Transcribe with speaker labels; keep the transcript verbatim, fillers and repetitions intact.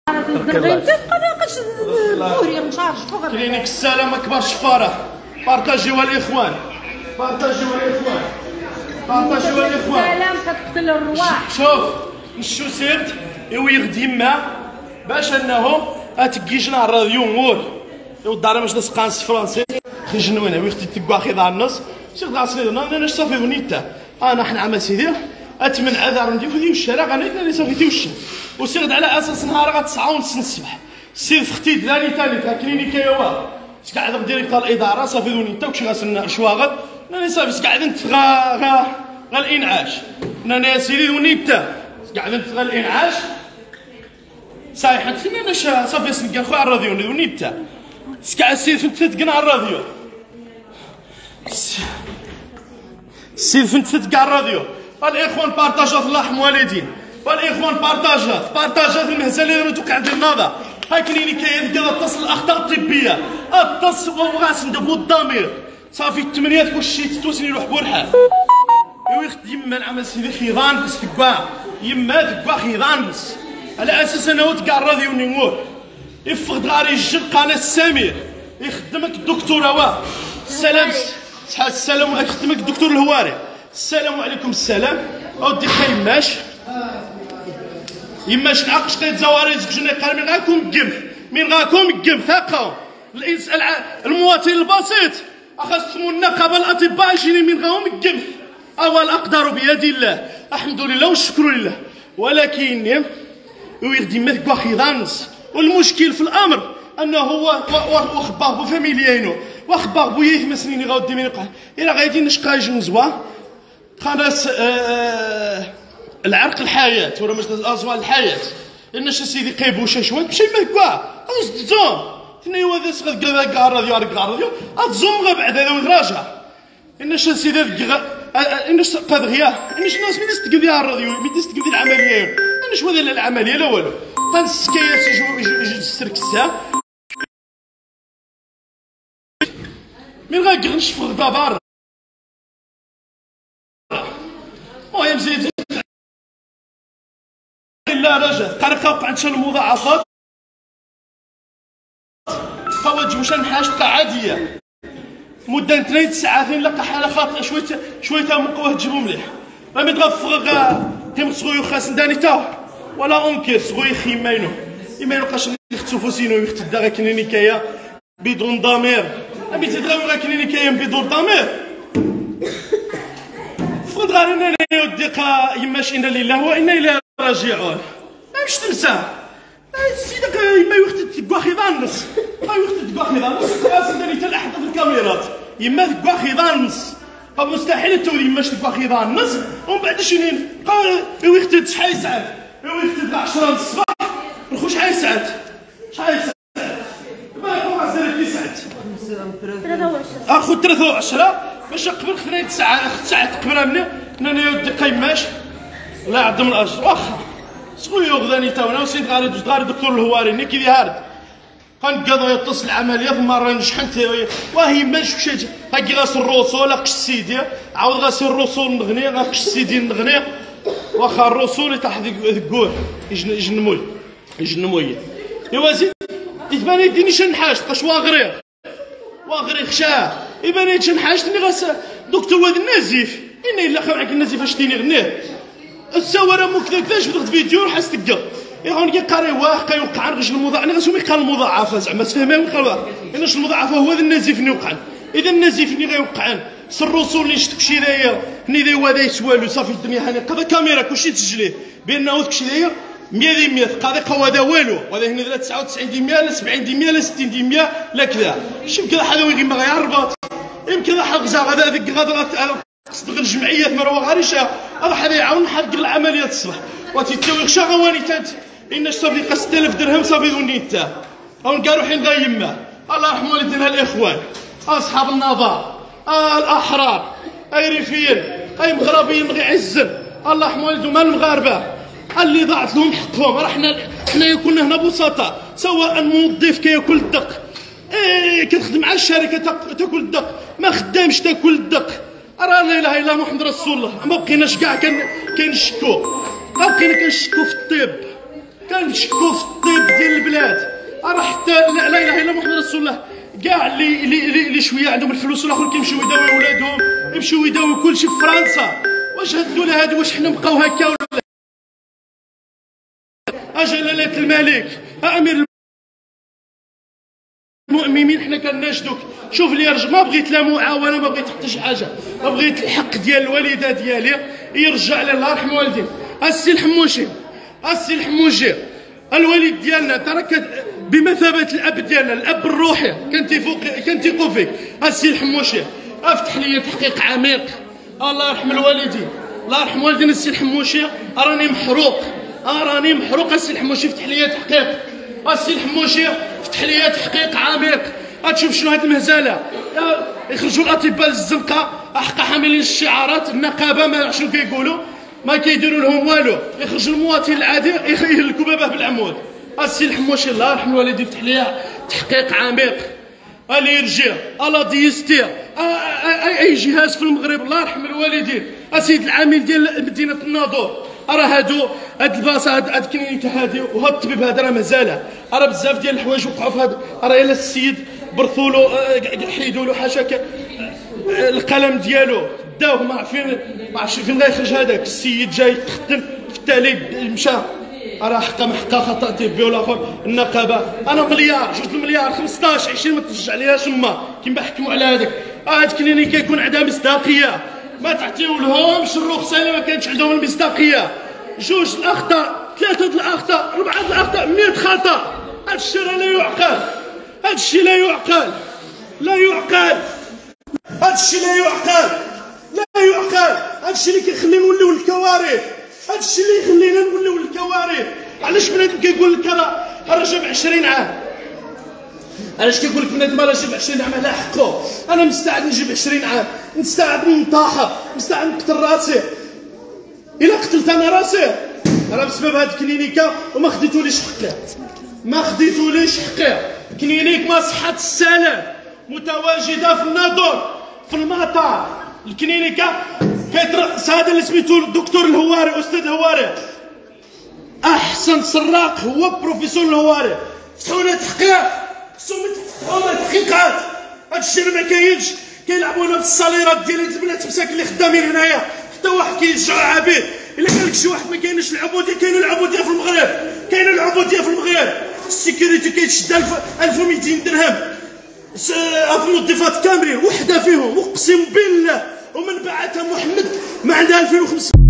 Speaker 1: كلينيك السلامة كبار شفارة، بارطاجيوها الاخوان، بارطاجيوها الاخوان، بارطاجيوها الاخوان.
Speaker 2: السلام كتقتل الرواح.
Speaker 1: شوف نشو سيرت يويغ ديما باش انهم اتكيجنا الراديو مور يو دار ماش نسقانس فرنسي خجنونا ويختي تقوا خي دار النص سير غاسني انا انا صافي بنيتا انا حنا عام سيدي اتمن عذار ندير في الشارع غنيت انا صافي تيوش وسير على اساس نهار غا تسعة ونص الصباح سير ختي داري ثاني تاع كلينيكا يوا قاعد ديريكتور الاداره صافي بنيتا وكشي غاسلنا شواغد انا صافي قاعد نتغا غا غا الانعاش انا سيدي بنيتا قاعد نتغا الانعاش صايحت فينا انا صافي سنقا خويا الراديو نيتا سكع السيد فنت تقنا الراديو السيد فنت تقع الراديو الاخوان بارطاجات الله يرحم والدين والاخوان بارطاجات بارطاجات المهزله اللي توقع عند النهضه هاي كلينيكيه ديال تصل الاخطاء الطبيه اتصل وغاس ندبو الضمير صافي الثمانيات كلشي تتوسني يروح بورحال ويخت يما العمل سيدي خيضان بس تقوا يما تقوا خيضان بس على اساس انه تقع الراديو نيمور يفقد غاري الجن قناه السمير يخدمك الدكتور هوا السلام صحه السلام يخدمك الدكتور الهواري السلام عليكم السلام اودي خيماش يماش نعقش قيد زواريز جني قال من غاكم قمف من غاكم قمف ثقه الانسان المواطن البسيط اخذتم النقابه الاطباء جيني من غاهم قمف اول اقدر بيد الله الحمد لله والشكر لله ولكن ويغدي مالك واخي ضانس والمشكل في الامر انه هو وخبار بو فاميليينو وخبار بو يثم سنين غاودي من يقع الى غادي نشقا جنزوا خلاص آه العرق الحياه ولا مش ازوال الحياه ان سيدي قيبوشه شويه مشي مكوا زوم تني هو ذا صغد كذا كاع راديو كاع راديو اتزوم غا بعد هذا ويراجع ان سيدي ان قد غيا ان الناس من تستقبل الراديو من تستقبل العمليه انا شو هذا العمليه لا والو تنسكيا يجي السركسه من غا نشوف غدا بار المهم زيد لا رجع قرقه وقعت شنو المضاعفات فواج واش نحاش عاديه مده اثنين ساعات لقى حاله خاطئه شويه شويه مقواه تجيبو مليح راه مي تغفغ كيما صغيو خاص نداني تا ولا اونكير صغيو خيماينو ما يبقاش نختفو سينو يختدا غا كلينيكايا بدون ضمير ابي تدغاو غا كلينيكايا بدون ضمير فقد غير انا يودي قا يماش انا لله وانا اليه راجعون باش تنساه سيدك يما يوخت تقوا خيضانس ما يوخت تقوا خيضانس خلاص ندير حتى الاحد في الكاميرات يما تقوا خيضانس مستحيل تولي يماش تقوا خيضانس ومن بعد شنين قال يوخت شحال ساعات يوخت عشرة الصباح نخرج شحال ساعات شحال ساعات ما يكون عزل ساعات اخذ ثلاثة وعشرة باش قبل خديت ساعه ساعه قبل مني انا يودي قيماش الله يعظم الاجر واخا سخويا غداني تاونا وسيد غاري غاري دكتور الهواري ني كي هارد غنقضوا يتصل العمليه ثم راه نشحنت وهي ما نشوفش هاكي غاسل الرسول قش سيدي عاود غاسل الرسول نغني غاقش سيدي نغني واخا الرسول تاع ذكور يجنموي يجنموي ايوا زيد يتبان يديني شنحاش بقاش واغريغ واغريغ خشاه يبان لي شنحاش ني غاس دكتور واد النزيف إنا إلا خاو عليك النزيف اش تيني غنيه السواره مو كذا كذا شفت فيديو راح استقى يا هون قاري واقع يوقع رجل المضاعف انا غاسومي قال المضاعفه زعما تفهمها قال اناش المضاعفه هو ذا النزيف اللي وقع اذا النزيف اللي غيوقع الرسول اللي شتك شي داير ني داي هذا يسوالو صافي الدنيا هاني قضا كاميرا كلشي تسجليه بانه داك الشيء داير مية دي مية قاضي قوا هذا والو وهذا هنا لا تسعة وتسعين دي مية لا سبعين دي مية لا ستين دي مية لا كذا شوف كذا حدا ويغي ما غيعربط يمكن هذا حق زا غدا ذيك غدا تصدق الجمعيات مروه غاريشه هذا حدا يعاون حق العمليات الصباح وتيتساوي غشا غوانيتات ان صافي قا ستة آلاف درهم صافي ونيتا هون قالوا حين غا يما الله يرحم والدينا الاخوان اصحاب النظر آه الاحرار اي ريفيين اي مغربيين غيعزن الله يرحم والدهم المغاربه اللي ضاعت لهم حقهم راه حنا حنايا كنا هنا بسطاء سواء موظف كياكل الدق ايه كتخدم على الشركه تاكل الدق ما خدامش تاكل الدق راه لا اله الا محمد رسول الله ما بقيناش كاع كاين الشكوك ما بقينا كنشكو في الطب كنشكو في الطب ديال البلاد. راه حتى لا اله الا محمد رسول الله كاع اللي اللي اللي شويه عندهم الفلوس والاخر كيمشيو يداويو ولادهم، يمشيو يداويو كلشي في فرنسا. واش هاد الدوله هادي واش حنا نبقاو هكا ولا؟ اجلاله الملك امير المؤمنين حنا كناشدوك شوف لي رجع. ما بغيت لا معاونه، ما بغيت حتى شي حاجه، ما بغيت الحق ديال الوالده ديالي يرجع لي. الله يرحم والدين السي الحموشي، السي الحموشي الوالد ديالنا ترى بمثابه الاب ديالنا، الاب الروحي كنتيقوا فيك السي الحموشي. افتح لي تحقيق عميق. الله يرحم الوالدين، الله يرحم والدين السي الحموشي. راني محروق، راني محروق السي الحموشي. افتح لي تحقيق السي الحموشي، افتح لي تحقيق عميق. غتشوف شنو هاد المهزله. يخرجوا الاطباء الزنقه حق حاملين الشعارات النقابه ما شنو كيقولوا، ما كيديروا لهم والو. يخرج المواطن العادي يهلكوا باباه بالعمود. السي الحموشي الله يرحم الوالدين افتح لي تحقيق عميق. اليرجيا الا ديستير اي جهاز في المغرب الله يرحم الوالدين. السيد العامل ديال مدينه الناظور راه هادو هاد البلاصه هاد هاد الكلينيكه هادي وهاد الطبيب هذا راه مازال راه بزاف ديال الحوايج وقعوا في هاد. راه الا السيد برثولو حيدوا له حاشاك القلم ديالو داوه ما عارفين ما عرفتش فين غيخرج هذاك السيد جاي يخدم في التالي مشى. راه حقا ما حقا خطا طبي والاخر النقابه. انا مليار جوج المليار خمسطاش عشرين ما ترجع ليها تما كيما حكموا على هذاك. هاد الكلينيكه يكون عندها مصداقيه، ما تعطيو لهمش الرخصه الا ما كانتش عندهم المصداقيه. جوج الاخطاء، ثلاثه الاخطاء، اربعه الاخطاء، مئة خطا. هاد الشيء راه لا يعقل، هاد الشيء لا يعقل، لا يعقل، هاد الشيء لا يعقل، لا يعقل. هاد الشيء اللي كيخلينا نوليو الكوارث، هاد الشيء اللي يخلينا نوليو الكوارث. علاش بنادم كيقول لك راه راه جاب عشرين عام؟ علاش كيقول لك بنادم راه جاب عشرين عام على حقه؟ انا مستعد نجيب عشرين عام، مستعد ننتحر، مستعد نقتل راسي. الا قتلت انا راسي راه بسبب هاد الكلينيكه وما خديتوليش حقي، ما خديتوليش حقي. كلينيك مصحة السلام متواجده في الناظور في المطار. الكلينيكه كيترأس هذا اللي سميتو الدكتور الهواري، استاذ الهواري، احسن سراق هو بروفيسور الهواري. فتحوا لنا تحقيق، خصهم يفتحوا لنا تحقيقات. هاد الشيء ما كاينش. كيلعبونا بالصاليرات ديال البنات مساكن اللي خدامين هنايا، حتى واحد كيرجعوا عبيد. الا قال لك شي واحد ما كاينش العبوديه، كاينه العبوديه في المغرب، كاينه العبوديه في المغرب. السيكوريتي كيتشد ألف ومئتين درهم، منظفات كاملين وحده فيهم اقسم بالله، ومن بعثها محمد ما عندها ألفين وخمسمائة.